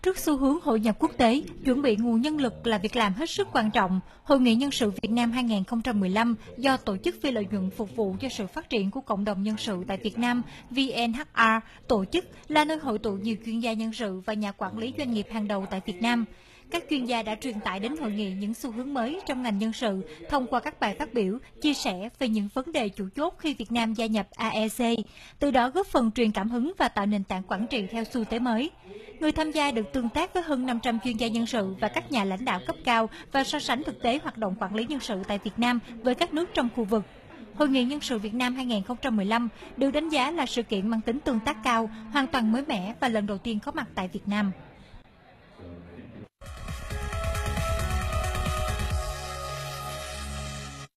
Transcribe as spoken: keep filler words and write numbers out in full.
Trước xu hướng hội nhập quốc tế, chuẩn bị nguồn nhân lực là việc làm hết sức quan trọng. Hội nghị nhân sự Việt Nam hai không một lăm do Tổ chức Phi lợi nhuận phục vụ cho sự phát triển của cộng đồng nhân sự tại Việt Nam vê en hát rờ tổ chức là nơi hội tụ nhiều chuyên gia nhân sự và nhà quản lý doanh nghiệp hàng đầu tại Việt Nam. Các chuyên gia đã truyền tải đến hội nghị những xu hướng mới trong ngành nhân sự thông qua các bài phát biểu, chia sẻ về những vấn đề chủ chốt khi Việt Nam gia nhập a e xê, từ đó góp phần truyền cảm hứng và tạo nền tảng quản trị theo xu thế mới. Người tham gia được tương tác với hơn năm trăm chuyên gia nhân sự và các nhà lãnh đạo cấp cao và so sánh thực tế hoạt động quản lý nhân sự tại Việt Nam với các nước trong khu vực. Hội nghị nhân sự Việt Nam hai không một lăm được đánh giá là sự kiện mang tính tương tác cao, hoàn toàn mới mẻ và lần đầu tiên có mặt tại Việt Nam.